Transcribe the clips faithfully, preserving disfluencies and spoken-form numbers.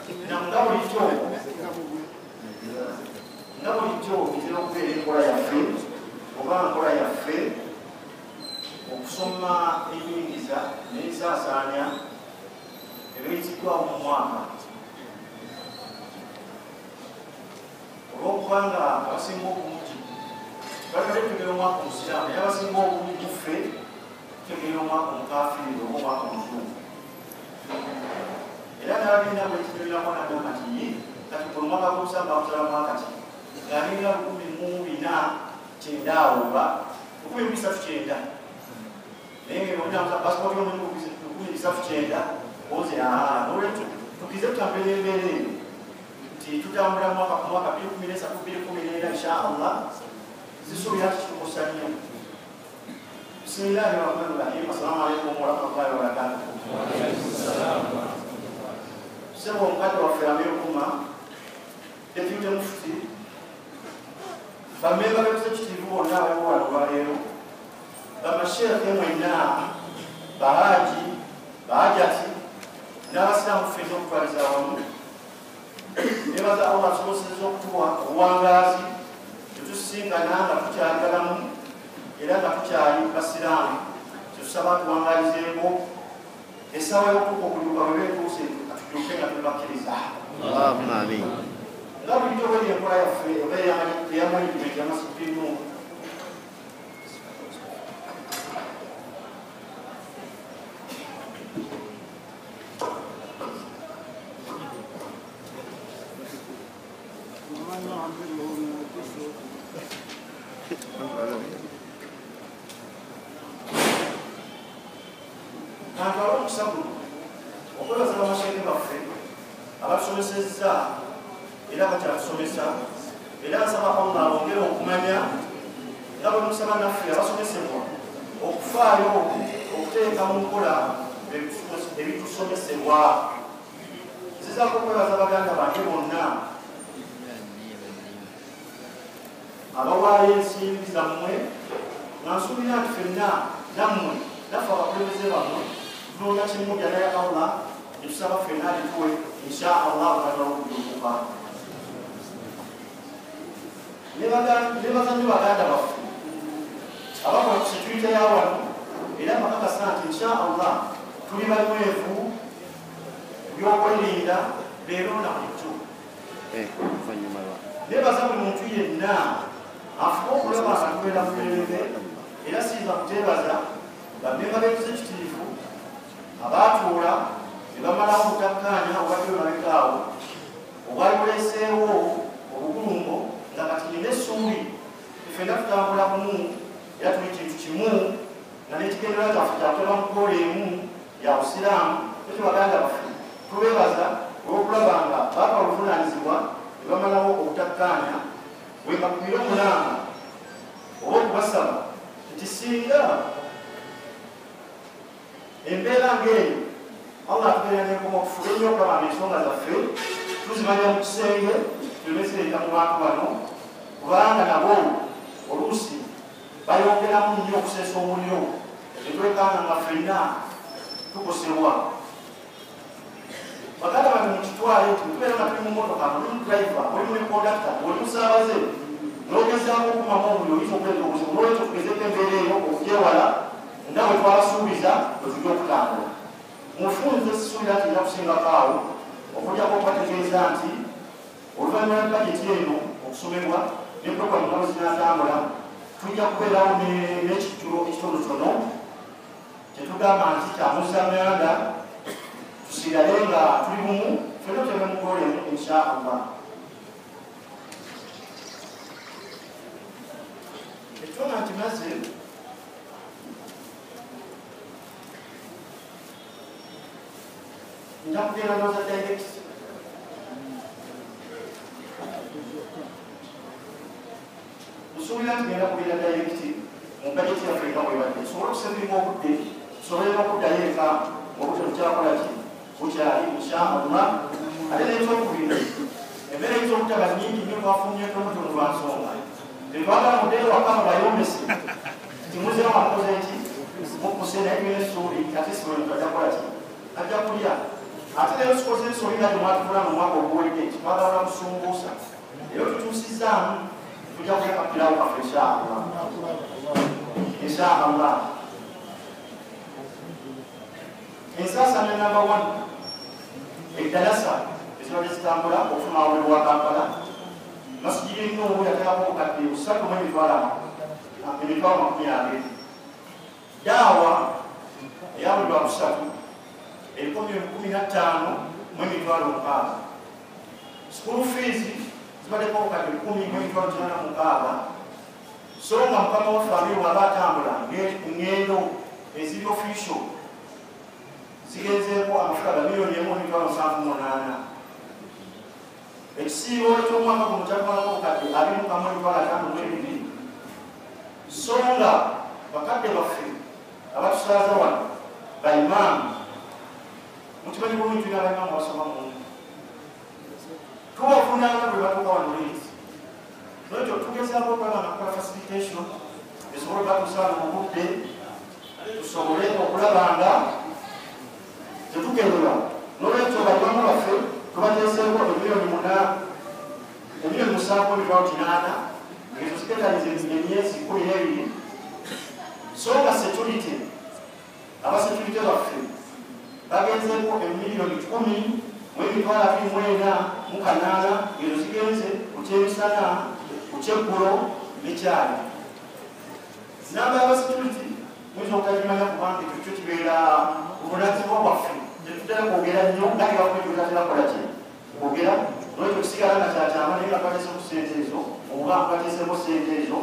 nga bulijjo nga bulijjo bitera okubeera enkola yaffe oba nkola yaffe okusoma ebiyingiza n'ebisaasaanya ebiyiziddwawo mu mwaka olw'okubanga abasinga obungi balibadde tutegera omwaka omusiraamu naye abasinga obungi ffe tutegera omwaka omukafiiri oba omwaka omuzungu era n'abagenda bwekigereramu nagamba nti kati ku omwaka gw'omusamba bakusalamu akati ng'alinga lukumi mu bina kyenda awo oba lukumi mu bisatu kyenda naye ng'enamuza pasipoti y'omuntu lukumi bisatu kyenda oze n'olwekyo tukize tutambula embeera eyo nti tutambula mwaka ku mwaka bbiri kumi n'esatu bbiri kumi n'ena insha allah zisuubira kitukusa nnyo bisimillahi rahmani rahim assalamu alaikum warahmatullahi wabarakatuh sebo omukadde waffe ameerukuma deputy mufti bamemba b'ekisekitiivu bonna abaliwo wano lwaleero bamasheekhe mwenna bahaji bahajati n'abasiraamu ffenna okutwaliza awamu nebaza allah asobosezza okutuwa obuwangaazi tetusisinkana nga tukyagalamu era nga tukyali basiraamu tetusaba tuwangalizeeko essaawa y'okutuuka okuliuka bwe beetuuse atujuke nga tubakkiriza nga bulijjo bweri enkola yaffe oba eyamanyigimenti yamasipinu kantu ab'omusabu okwebaza bamasheeke baffe abatusomesezza era bakyatusomesa era nsaba allah bongere okumanya nga bwe musaba naffe abasomesebwa okufaayo okuteeka mu nkola ebitusomesebwa nzizaako okwebaza baganda bange bonna abawaayo ensimbi zammwe nga nsuubira nti ffenna nammwe naffe abakulembeze bammwe tulonda kimu jana ya allah netusaba ffenna alituwe insha allah okaddawo okujukuka nebaza nyo baganda baffe abakola ku security ya wano era bakakasa nti insha allah tuli banywevu byokwelinda leero na bulijjo nebaza buli muntu yenna afuba okulaba nga tubeera mulembe era siiza kuteebaza bamemba b'ekisekitiivu abaatuula ne bamalawo obutakkaanya obadde olabekaawo obwali buleeseewo obugulumbo nga kati nina essuubi ffenna tutambula kumu era tuli kintu kimu nga n'ekigendera kyaffe kyatula mu kkola emu ya busiraamu ekyo baganda baffe tubeebaza olw'okulaba nga baaka obuvunaanyizibwa ne bamalawo obutakkaanya wemba ku miro mulanga oba okubasaba nti singa embeera ng'eyo allah atubeera nekoma okufula ennyo okulabanga ensonga zaffe tuzimanya mu kisenge tulemesireta mu bantu bano kubanga nabo oluusi bayongeramu nnyo okuseesa omuliro netwekanga nga ffenna tukosebwa baganda bano mukitwale tutubeera nga tuli mu motoka oli mu driva oli mu kondakta oli musaabaze n'ogezaako okumamu omuliro oyinza okuleeta obuzibu n'olwekyo tugezeko embeera eyo okugyewala nga bwe twabasuubiza bwe tujja okutambula mufunze sisuubira nti ija kusingako awo okugyako okubategeeza nti oluvannyuma lwa bajeti eno okusomebwa n'eprogramu nga bwe zinatambula tujja kubeerawo n'ekijjulo ekitonotono kyetugamba nti kyamuzamyanda tusigale nga tuli bumu ffenna tuteme mukolemu insha allah ekitona nti mazze nja kugenda noza direct nsuubira nti genda kubeera direct mu bajeti yaffe nga bwebadde nsobole okusembirwa obudde tusobole n'okuddayo eka obudde tukyakola ki bukyali insha allah ate n'ekyokubiri embeera ey'okutaba nnyingi nnyo twafunyeeko omutono lwa nsonga tetwagala mudeero wakama bayombese timuzeewo amukoze eki mukuse naye tulina essuubi ate siwe ajja kukola ki ajja kulya ate leero sikoze ensobi nga temwatufuna mu mwaka oguwedde twagala musumbuusa leero tutuusizaamu tujja kulekapirawo kaffe inshaallah inshaallah. Ensaasaanya namba one eddalasa ezibadde zitambula okufuna wabweru wa Kampala Masjidi Nuuru yateekako kati busatu mu emitwalo emitwalo makumi abiri. Daawa eyawulirwa busatu eriko milioni kumi na ttaano mu emitwalo mukaaga. School fees zibaddeko kati kumi mu emitwalo kinaana mukaaga. So nga mukama wa famire waba atambula ngendo eziri official zigenzeeko amafuta ga miliyoni emu emitwalo musanvu munaana. Ekisiibo eky'omwaka guno kyakumalako kati abiri mu kamu emitwalo ataano mu ebiri. So nga bakadde baffe abatusaaza wano baimaamu mukimanyi bulungi tulina abaimaamu basoma mungu tubafunanga bwe batuuka wano leeti nokyo tugezaako okwala nakukola facilitation esobole batusaana mu budde tusobole okulaba nga tetugendera nolwekyo baimaamu baffe tubateeseeko emiliyoni muna emiliyoni musanvu emitwalo kinaana ezo ziketaliza emyezi kumi n'ebiri. So nga security abasecurity baffe bagenzeeko emiliyoni kumi mu emitwalo abiri mu ena mu kanaana ezo zigenze ku kyemisana ku kyeggulo nekyali. Namba y'abasecurity muyinza obutagimanya kubanga ekyo kyo kibeera obunazibwa bwaffe tetutera kwogera nnyo nga tebakulitatera kola ki kwogera nolwekyo kisigala nga kyakyama naye nga twateeseko sente ezo oba twateeseko sente ezo.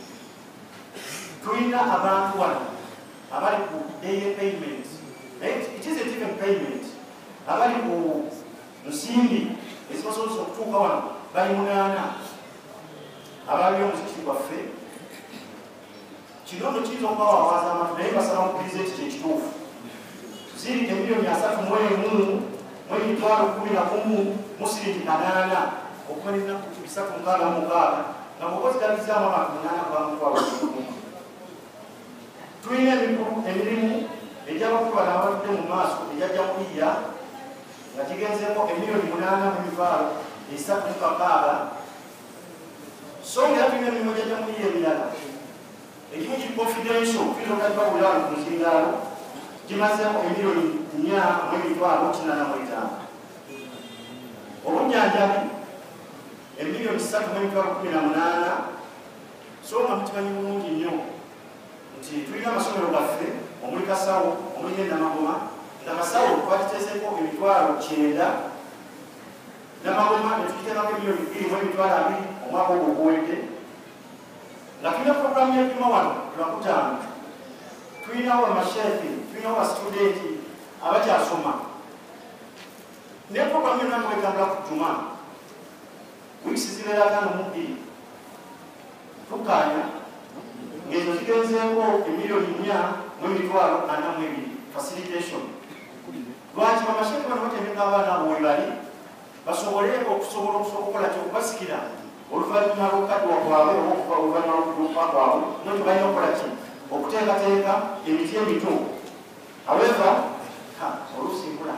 Tulina abantu wano abali ku daily payment, it isn't even payment, abali ku nsimbi ezibasobozesa okutuuka wano bali munaana abali omuzikiti gwaffe. Kino nno kiyinza okubawaawaza abantu naye basaba mukkiriza ekyo kyekituufu. Ziri emiliyoni asatu mu emu mu emitwalo kumi na kumu mu siringi kanaana okumalira ku bisatu mukaaga mu mukaaga nga bw'okozigabizaamu abantu munaana kubamutwalo kumu. Tulina emirimu egy'abakulu bano abaludde mu maaso egyajja kuyiya nga kigenzeeko emiliyoni munaana mu mitwalo esatu mu kakaaga. So nga tulina emirimu egyajja kuyiya ebirala egimu kiri confidential tuyinza okutagibawulira wano ku nzindaalo gimazeeko emiliyoni nnya mu emitwalo kinaana mu etaano. Obujjanjabi emiliyoni ssatu mu emitwalo kumi na munaana. So nga mukimanyi bulungi nnyo nti tulina amasomero gaffe omuli Kasawo omuli Namagoma nga Kasawo twakiteeseko emitwalo kyenda Namagoma netukiteekako emiliyoni bbiri mu emitwalo abiri omwaka ogwo oguwedde. Nga tulina puroguramu y'epima wano lwakutaano tulinawo amasheefi tulinawo abasitudenti abakyasoma ne puroguramu yonna mwetambula ku Juma wiikisi zibeera ataano mu bbiri tukaanya ng'ezo zigenzeeko emiliyoni nnya mu emitwalo ana mu ebiri facilitation. Lwaki bamasheefi bano batendeka abaana abo we bali basobole okusobola okukola ki okubasikira oluvannyuma lw'okukaddiwa kwabwe oba oluvannyuma lw'okudduka kwabwe noti balina okukola ki okuteekateeka emiti emito. However olusimbula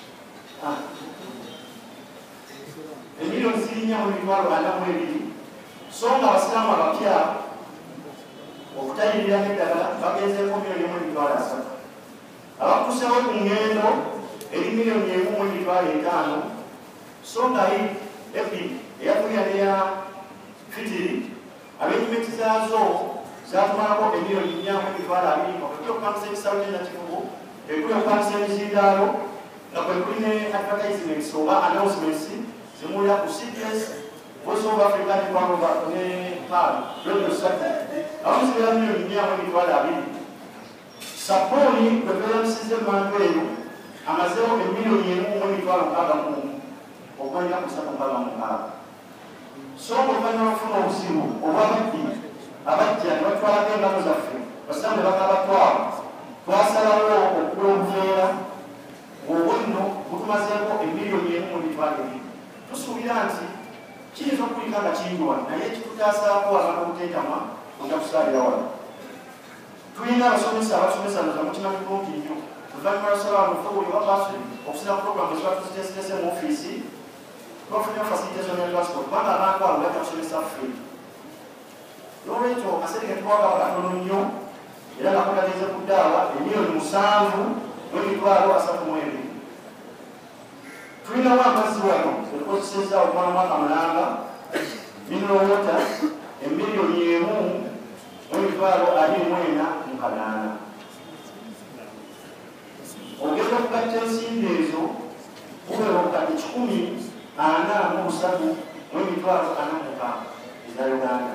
emiliyoni ziri nnya mu emitwalo ana mu ebiri. So nga abasiraamu abapya okutayirira n'eddagala bagenzeeko miliyoni emu emitwalo asatu. Abakuseewo ku ngendo eri miliyoni emu mu emitwalo etaano. So nga ebbiri eyatulya neya fitiri ab'ennyumenti zaazo zatumalako emiliyoni nnya mu emitwalo abiri okuli okupangisa ebisalo by'ennakivubo ekuli okupangisa emizindaalo nga kwe kuli ne advertisements oba announcements zimuwulira ku C B S, Voice of Africa ne Kwangova ne Pal Radio Satu awamu zibeera miliyoni nnya mu emitwalo abiri. Sapooni kwe tweyamusiza emmanju eyo amazeewo emiliyoni emu mu emitwalo mukaaga mu okwanja ku ssatu mukaaga mu mukaaga. So ng'oluvannyuma lw'okufuna obuzibu obwabaddi abajja ne batwalako engalo zaffe basiraamu ne bakabatwala twasalawo okugula obuveera ng'obwo nno butumazeeko emiliyoni emu mu emitwalo ebiri. Tusuubira nti kiyinza okulika nga kingi wano naye kitutaasaako abantu obuteetamwa ojja kusaalira wano. Tulina abasomesa abasomesa nga mukimanyi bulungi nnyo oluvannyuma lwasaba amufe buli wabasi okusina program eziba tuziteesitese mu ofiisi bafunye facilitation ya transport kubanga abantu abo bajja kusomesa ffe n'olwekyo akaseera ke tuwaka katono nnyo era nga kutageze ku ddaawa emiliyoni musanvu n'emitwalo asatu mu ebiri tulinawo amazzi wano etukozesezza okumala omwaka mulanga mineral water emiliyoni emu n'emitwalo abiri mu ena mu kanaana ogenda okugatta ensimbi ezo kubeera obukadde kikumi ana mu busatu n'emitwalo ana mu mukaaga eza Uganda